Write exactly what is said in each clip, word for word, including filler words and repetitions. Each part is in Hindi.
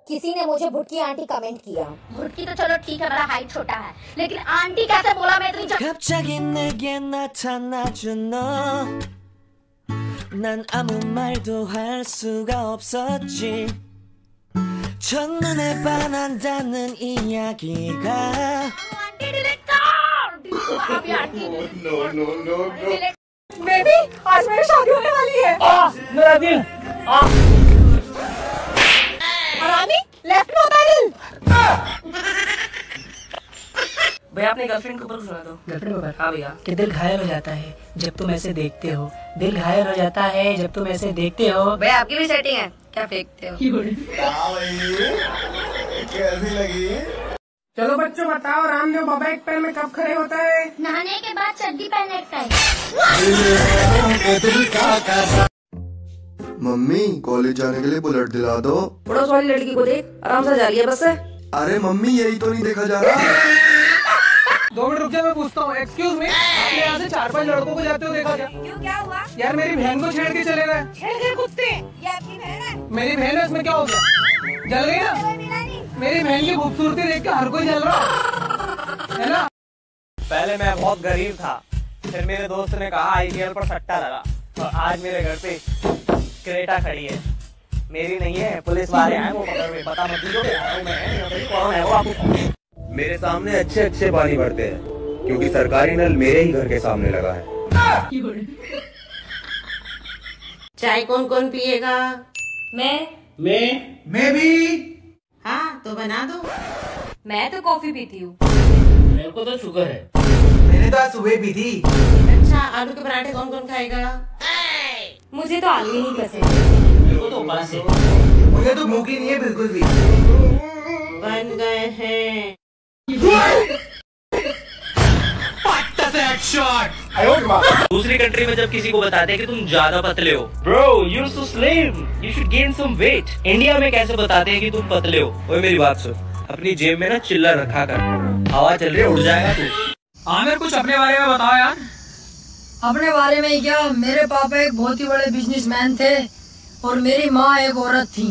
किसी ने मुझे भुटकी आंटी कमेंट किया। भुटकी तो चलो ठीक है, मेरा हाइट छोटा है, लेकिन आंटी कैसे बोला मैं इतनी। 갑자기 내게 나타나준 너, 난 아무 말도 할 수가 없었지. 첫눈에 반한다는 이야기가. आंटी डिलीट कर। अभी aunty no no no no. Baby आज मेरी शादी होने वाली है। आ, मेरा दिल आ। रानी लेफ्ट में होता है दिल। भैया अपने गर्लफ्रेंड के ऊपर सुना दो। गर्लफ्रेंड के ऊपर? हाँ भैया। कि दिल घायल हो जाता है जब तुम ऐसे देखते हो, दिल घायल हो जाता है जब तुम ऐसे देखते हो। भैया आपकी भी सेटिंग है क्या, फेंकते हो? कैसी लगी? चलो बच्चों बताओ, रामदेव बाबा एक पैर में कब खड़े होता है? नहाने के बाद चड्डी पहनने का टाइम। मम्मी कॉलेज जाने के लिए बुलेट दिला दो। पड़ोस वाली लड़की को देख, आराम से जा रही है बस से। अरे मम्मी यही तो नहीं देखा जा रहा। दो मिनट रुक जा, मैं पूछता हूँ। एक्सक्यूज मी, आपने यहाँ से चार पांच लड़कों को जाते हुए देखा क्या? क्यों, क्या हुआ? यार मेरी बहन को छेड़ के चले गए। छेड़ के कुत्ते? ये आपकी बहन है? मेरी बहन है, इसमें क्या हो गया? जल गई ना? मेरी बहन की खूबसूरती देख के हर कोई जल रहा है ना। पहले मैं बहुत गरीब था, फिर मेरे दोस्त ने कहा आईपीएल पर सट्टा लगा, और आज मेरे घर पे क्रेटा खड़ी है। मेरी नहीं है, पुलिस वाले हैं, वो पकड़ में पता मत दीजिए मैं कौन है वो आपको। मेरे सामने अच्छे अच्छे पानी भरते हैं क्योंकि सरकारी नल मेरे ही घर के सामने लगा है। चाय कौन कौन पिएगा? मैं मैं मैं भी। हाँ तो बना दो। मैं तो कॉफी पीती हूँ। मेरे को तो शुगर है। मैंने तो आज सुबह पी थी। अच्छा आलू के पराठे कौन कौन खाएगा? मुझे तो आलू ही नहीं पसंद। मेरे को तो बस है। मुझे तो भूख ही नहीं है बिल्कुल भी। बन गए हैं। दूसरी कंट्री में जब किसी को बताते हैं कि तुम ज्यादा पतले हो, bro you so slim, you should gain some weight. India में कैसे बताते हैं कि तुम पतले हो? ओए मेरी बात सुन, अपनी जेब में ना चिल्लर रखा कर, हवा चल रही है उड़ जाएगा तू। आमिर कुछ अपने बारे में बताओ यार। अपने बारे में क्या, मेरे पापा एक बहुत ही बड़े बिजनेसमैन थे और मेरी माँ एक औरत थी।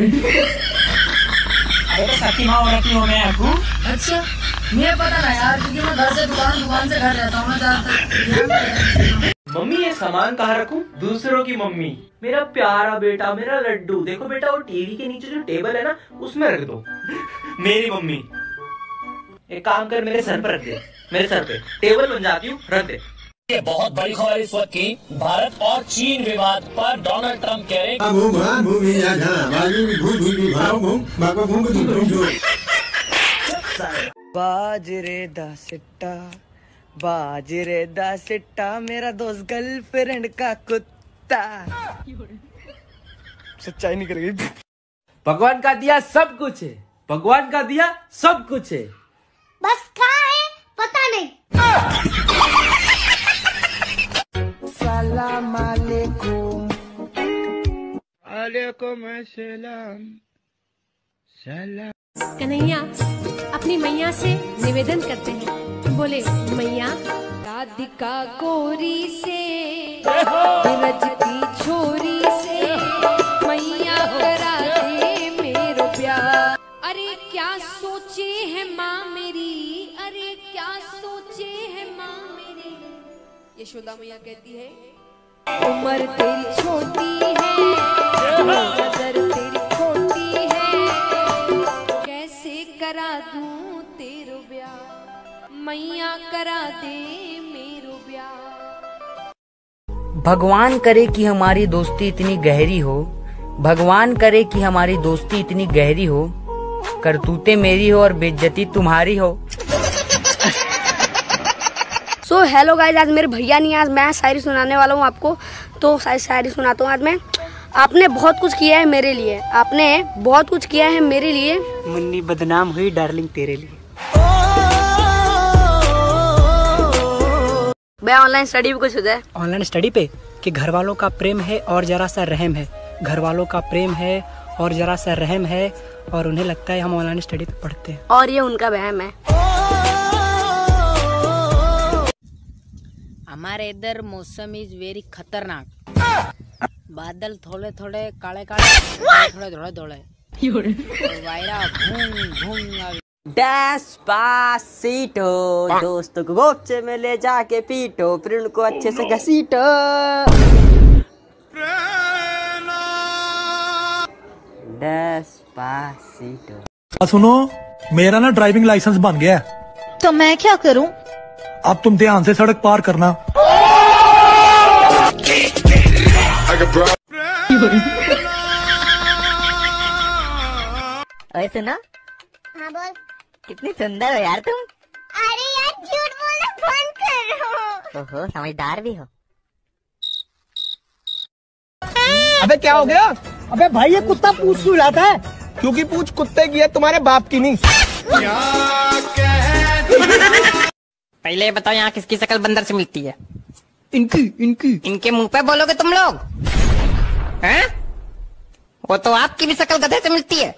अरे तो सखी माँ औरत ही हो मैं आपको। अच्छा मुझे पता ना यार, क्योंकि मैं घर से दुकान दुकान से घर रहता हूँ ना ज्यादातर। मम्मी ये सामान कहाँ रखूं? दूसरों की मम्मी। मेरा प्यारा बेटा, मेरा लड्डू, देखो बेटा वो टीवी के नीचे जो टेबल है ना उसमें रख दो। मेरी मम्मी, एक काम कर मेरे सर पर रख दे, मेरे सर पे टेबल बन जाती हूँ, रख दे। ये बहुत बड़ी खबर इस वक्त की, भारत और चीन विवाद पर डोनाल्ड ट्रंप कह रहे बाजरे दा सिट्टा, बाजरे दा सिट्टा, मेरा दोस्त गर्लफ्रेंड का कुत्ता। सच्चाई निकल गई। भगवान का दिया सब कुछ है, भगवान का दिया सब कुछ है, बस कहाँ है पता नहीं। सलाम अलैकुम। अलैकुम अस्सलाम। सलाम। कन्हैया अपनी मैया से निवेदन करते हैं, बोले मैया राधिका गोरी से रजती छोरी से मैया करा दे मेरो प्यार। अरे क्या सोचे है माँ मेरी, अरे क्या सोचे है माँ मेरी। यशोदा मैया कहती है उम्र तेरी छोटी है, नजर तेरी खोटी है, कैसे करा दूं तेरो ब्याह, मैया करा दे मेरो ब्याह। भगवान करे कि हमारी दोस्ती इतनी गहरी हो, भगवान करे कि हमारी दोस्ती इतनी गहरी हो, करतूतें मेरी हो और बेइज्जती तुम्हारी हो। सो हेलो गाइस, आज मेरे भैया नहीं, आज मैं शायरी सुनाने वाला हूँ आपको। तो शायरी सुनाता हूँ आज मैं। आपने बहुत कुछ किया है मेरे लिए, आपने बहुत कुछ किया है मेरे लिए। मुन्नी बदनाम हुई डार्लिंग तेरे लिए। मैं ऑनलाइन स्टडी भी कुछ हो जाए। ऑनलाइन स्टडी पे कि घर वालों का प्रेम है और जरा सा रहम है, घर वालों का प्रेम है और जरा सा रहम है, और उन्हें लगता है हम ऑनलाइन स्टडी पे पढ़ते हैं और ये उनका वहम है। हमारे इधर मौसम इज वेरी खतरनाक, बादल थोड़े थोड़े काले काले, थोड़े थोड़े धोले, डेस्पासीटो, दोस्तों को गोपचे में ले जाके पीटो, फिर उनको अच्छे से घसीटो। डेस्पासीटो। सुनो, मेरा ना ड्राइविंग लाइसेंस बन गया है। तो मैं क्या करूं? अब तुम ध्यान से सड़क पार करना। ओए सुनो। हाँ बोल। कितनी सुंदर हो यार तुम। अरे यार झूठ बोलना बंद करो। ओहो, समझदार भी हो। अबे क्या हो गया? अबे भाई ये कुत्ता पूंछ क्यों हिलाता है? क्योंकि पूंछ कुत्ते की है, तुम्हारे बाप की नहीं। पहले बताओ यहाँ किसकी शक्ल बंदर से मिलती है? इनकी इनकी इनके मुंह पे बोलोगे तुम लोग? हैं? वो तो आपकी भी शक्ल गधे से मिलती है।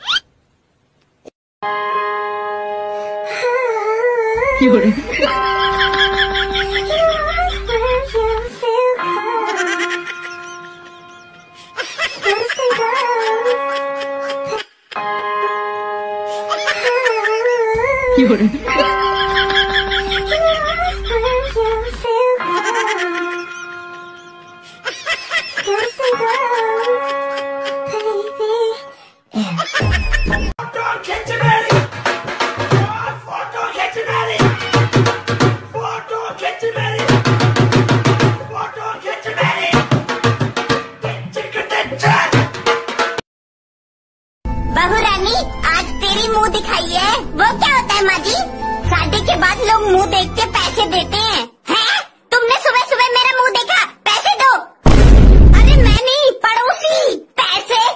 बहू रानी, आज तेरी मुंह दिखाई है। वो क्या होता है माँ जी? शादी के बाद लोग मुंह देख के पैसे देते हैं। हैं? तुमने सुबह सुबह मेरा मुंह देखा? पैसे दो। अरे मैं नहीं, पड़ोसी। पैसे